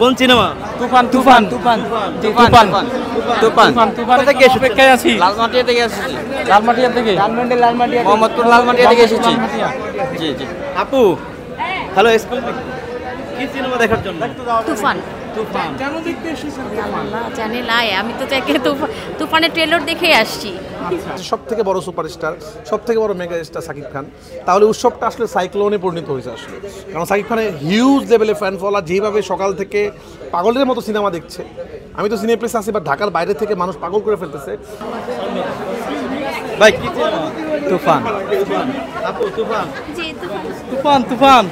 কোন সিনেমা? তুফান তুফান তুফান তুফান তুফান তুফান থেকে অপেক্ষায় আছি। লালমাটিয়া থেকে এসেছি। লালমাটিয়া থেকে মোহাম্মদপুর লালমাটিয়া থেকে এসেছি। জি জি। আপু হ্যালো স্কুল কি সিনেমা দেখার জন্য? তুফান। তুফান কেন দেখতে এসেছেন? আল্লাহ জানে লাই, আমি তো দেখে তুফানের ট্রেলার দেখেই আসছি। সব থেকে বড় সুপারস্টার, সব থেকে বড় মেগা স্টার সাকিব খান, তাহলে উৎসবটা আসলে সাইক্লোনে পরিণত হয়েছে আসলে। কারণ সাকিব খানের হিউজ লেভেলে ফ্যান ফলোয়ার, যেভাবে সকাল থেকে পাগলের মতো সিনেমা দেখছে। আমি তো সিনেপ্লেক্সে আছি, বা ঢাকার বাইরে থেকে মানুষ পাগল করে ফেলতেছে। ভাই কি সিনেমা? তুফান আপু তুফান জি তুফান। তুফান তুফান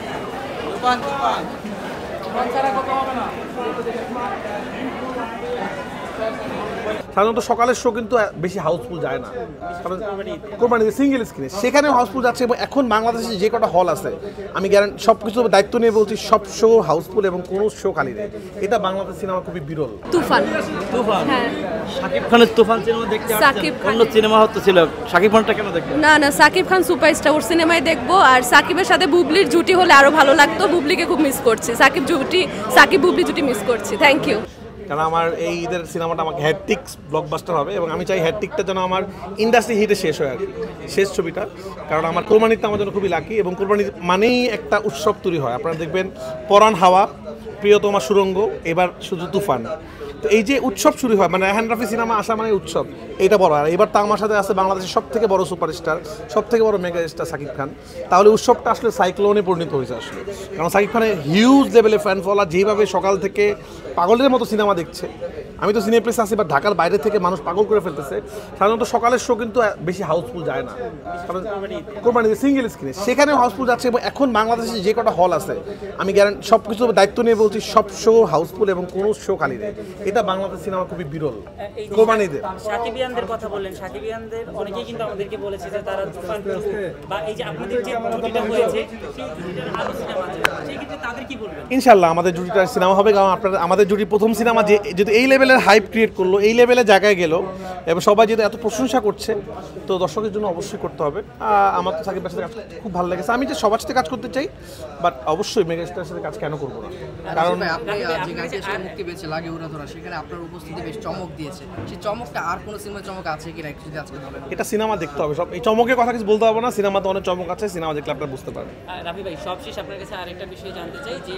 সাধারণত সকালের শো কিন্তু বেশি হাউসফুল যায় না, কারণ কোরবানি সিঙ্গেল স্ক্রিনে, সেখানেও হাউসফুল যাচ্ছে। এবং এখন বাংলাদেশে যে কটা হল আছে, আমি গ্যারান্টি সব কিছু দায়িত্ব নিয়ে বলছি, সব শো হাউসফুল এবং কোনো শো খালি নেই। এটা বাংলাদেশ সিনেমা খুবই বিরল। তুফান। তুফান হ্যাঁ। শাকিব খানের তুফান সিনেমা দেখতে আসছেন? শাকিব খানের- অন্য সিনেমা হতো ছিল, শাকিব খানটা কেন দেখবেন? না না, সাকিব খান সুপারস্টার, ওর সিনেমায় দেখবো। আর সাকিবের সাথে বুবলির জুটি হলে আরো ভালো লাগতো। বুবলিকে খুব মিস করছি, সাকিব বুবলি জুটি মিস করছি। Thank you. কারণ আমার এই ঈদের সিনেমাটা আমাকে হ্যাট্রিক ব্লকবাস্টার হবে, এবং আমি চাই হ্যাট্রিকটা যেন আমার ইন্ডাস্ট্রি হিটে শেষ হয় আর কি, শেষ ছবিটা। কারণ আমার কোরবানিটা আমার জন্য খুবই লাকি, এবং কোরবানি মানেই একটা উৎসব তৈরি হয়। আপনারা দেখবেন পরাণ হাওয়া, প্রিয়তমা সুরঙ্গ, এবার শুধু তুফান। তো এই যে উৎসব শুরু হয়, মানে রেহান রাফি সিনেমা আসা মানে উৎসব, এটা বড়। আর এবার তো আমার সাথে আছে বাংলাদেশের সব থেকে বড় সুপারস্টার, সব থেকে বড় মেগা স্টার সাকিব খান, তাহলে উৎসবটা আসলে সাইক্লোনে পরিণত হয়েছে আসলে। কারণ সাকিব খানের হিউজ লেভেলে ফ্যান ফলোয়ার, যেভাবে সকাল থেকে পাগলের মতো সিনেমা দেখছে। আমি তো সিনেপ্লেক্সে আছি, বা ঢাকার বাইরে থেকে মানুষ পাগল করে ফেলতেছে। সাধারণত সকালের শো কিন্তু বেশি হাউসফুল যায় না, কারণ কোরবানি সিঙ্গেল স্ক্রিনে, সেখানেও হাউসফুল যাচ্ছে। এবং এখন বাংলাদেশে যে কটা হল আছে, আমি গ্যারান্টি সব কিছু দায়িত্ব নিয়ে বলছি, সব শো হাউসফুল এবং কোনো শো খালি নেই। এটা বাংলাদেশ সিনেমা খুবই বিরল। কোরবানিদের সাকিবিয়ানদের কথা বললেন, সাকিবিয়ানদের অনেকেই কিন্তু আমাদেরকে বলেছে যে তারা তুফান বা এই যে আপনাদের যে জুটিটা হয়েছে সেই জুটিটার আরো সিনেমা আছে, সেই ক্ষেত্রে তাদের কি বলবেন? ইনশাল্লাহ আমাদের জুটিটার সিনেমা হবে, কারণ আমাদের জুটি প্রথম সিনেমা যে যদি এই লেভেলের হাইপ ক্রিয়েট করলো, এই লেভেলের জায়গায় গেল, এবং সবাই যেহেতু এত প্রশংসা করছে, তো দর্শকের জন্য অবশ্যই করতে হবে। আমার তো সাকিব ভাইয়ের সাথে কাজ করতে খুব ভালো লেগেছে। আমি যে সবার সাথে কাজ করতে চাই, বাট অবশ্যই মেগাস্টারের সাথে কাজ কেন করবো না? কারণ আপনি যে গানটি মুক্তি পেয়েছে লাগে উড়া ধরা, সেখানে আপনার উপস্থিতি বেশ চমক দিয়েছে। সেই চমকটা আর কোনো সিনেমার চমক আছে কিনা একটু যদি আজকে বলেন। এটা সিনেমা দেখতে হবে, সব এই চমকের কথা কিছু বলতে হবে না। সিনেমাতে অনেক চমক আছে, সিনেমা দেখলে আপনারা বুঝতে পারবেন। রাফি ভাই, সবশেষ আপনার কাছে আরেকটা বিষয় জানতে চাই যে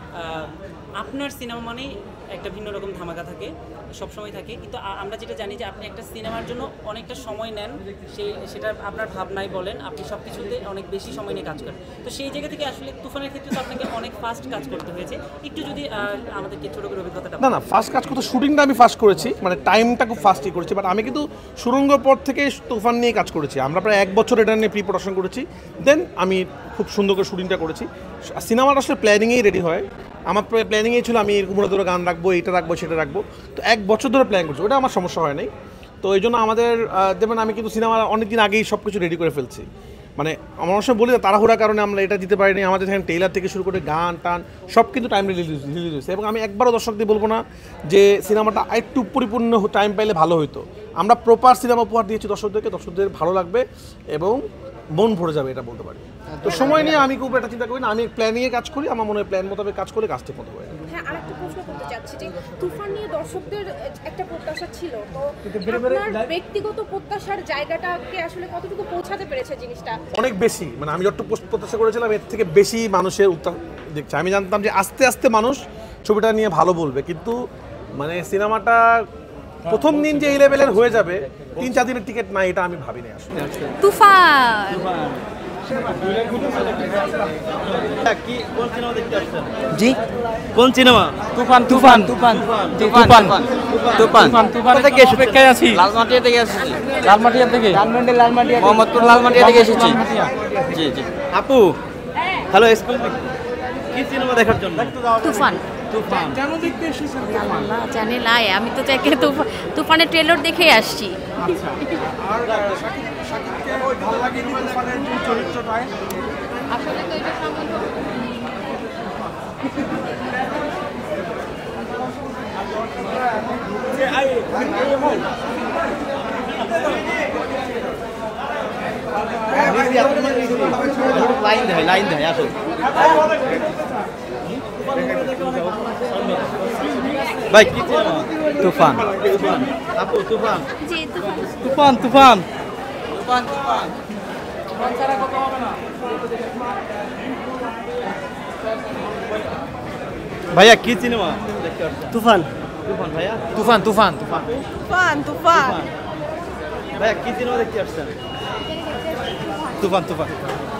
আপনার সিনেমা মানেই একটা ভিন্ন রকম ধামাকা থাকে, সবসময় থাকে, কিন্তু আমরা যেটা জানি যে আপনি একটা সিনেমার জন্য অনেকটা সময় নেন, সেটা আপনার ভাবনাই বলেন, আপনি সব কিছুতে অনেক বেশি সময় নিয়ে কাজ করেন। তো সেই জায়গা থেকে আসলে তুফানের ক্ষেত্রে তো আপনাকে অনেক ফাস্ট কাজ করতে হয়েছে, একটু যদি আমাদেরকে ছোটো করে অভিজ্ঞতাটা। না, ফার্স্ট কাজ করতে শুটিংটা আমি ফার্স্ট করেছি, মানে টাইমটা খুব ফাস্টই করেছি। বাট আমি কিন্তু সুরঙ্গর পর থেকে তুফান নিয়ে কাজ করেছি। আমরা প্রায় 1 বছর এটা নিয়ে প্রি প্রোডাকশন করেছি, দেন আমি খুব সুন্দর করে শুটিংটা করেছি। সিনেমাটা আসলে প্ল্যানিংয়েই রেডি হয়। আমার প্ল্যানিংয়ে ছিল আমি এরকম ধরে গান রাখবো, এটা রাখবো, সেটা রাখবো। তো 1 বছর ধরে প্ল্যান করছি, ওটা আমার সমস্যা হয় নাই। তো এই জন্য আমাদের যেমন আমি কিন্তু সিনেমা অনেক দিন আগেই সব কিছু রেডি করে ফেলছি। মানে আমার অবশ্যই বলি তাড়াহুড়ার কারণে আমরা এটা দিতে পারিনি। আমাদের এখানে টেইলার থেকে শুরু করে গান টান সব কিন্তু টাইম রিলিজ হয়েছে, এবং আমি একবারও দর্শকদের বলবো না যে সিনেমাটা একটু পরিপূর্ণ টাইম পাইলে ভালো হতো। আমরা প্রপার সিনেমা উপহার দিয়েছি দর্শকদেরকে, দর্শকদের ভালো লাগবে এবং মন ভরে যাবে, এটা বলতে পারি। তো সময় নিয়ে আমি খুব একটা চিন্তা করি না, আমি প্ল্যানিংয়ে কাজ করি, আমার মনে হয় প্ল্যান মোতাবেক কাজ করে কাজ ঠিক মতো হয়। হ্যাঁ, আরেকটা প্রশ্ন করতে চাচ্ছি যে তুফান নিয়ে দর্শকদের একটা প্রত্যাশা ছিল, তো আপনার ব্যক্তিগত প্রত্যাশার জায়গাটাকে আসলে কতটুকু পৌঁছাতে পেরেছে জিনিসটা? অনেক বেশি, মানে আমি যতটুকু প্রত্যাশা করেছিলাম এর থেকে বেশি মানুষের উত্তর দেখছে। আমি জানতাম যে আস্তে আস্তে মানুষ ছবিটা নিয়ে ভালো বলবে, কিন্তু মানে সিনেমাটা প্রথম দিন যে এই লেভেলের হয়ে যাবে, 3-4 দিনের টিকিট নাই, এটা আমি ভাবিনি আসলে। তুফান। কি কোন সিনেমা দেখতে আসছেন? জি কোন সিনেমা? তুফান তুফান তুফান তুফান তুফান তুফান থেকে অপেক্ষায় আছি। লালমাটিয়া থেকে এসেছি। লালমাটিয়া থেকে মোহাম্মদপুর লালমাটিয়া থেকে এসেছি। জি জি। আপু হ্যালো স্কুল কি সিনেমা দেখার জন্য? তুফান। তুফান কেন দেখতে এসেছেন? আল্লাহ জানে লাই, আমি তো দেখে তুফানের ট্রেলার দেখেই আসছি। আসলে তো এটা সামান্য লাইন দেয় আসো। ভাই কি সিনেমা? তুফান আপু তুফান। জি তুফান। তুফান তুফান ভাইয়া কি সিনেমা দেখতে আসছেন? তুফান তুফান ভাইয়া। তুফান তুফান তুফান তুফান ভাইয়া কি সিনেমা দেখতে আসছেন? তুফান তুফান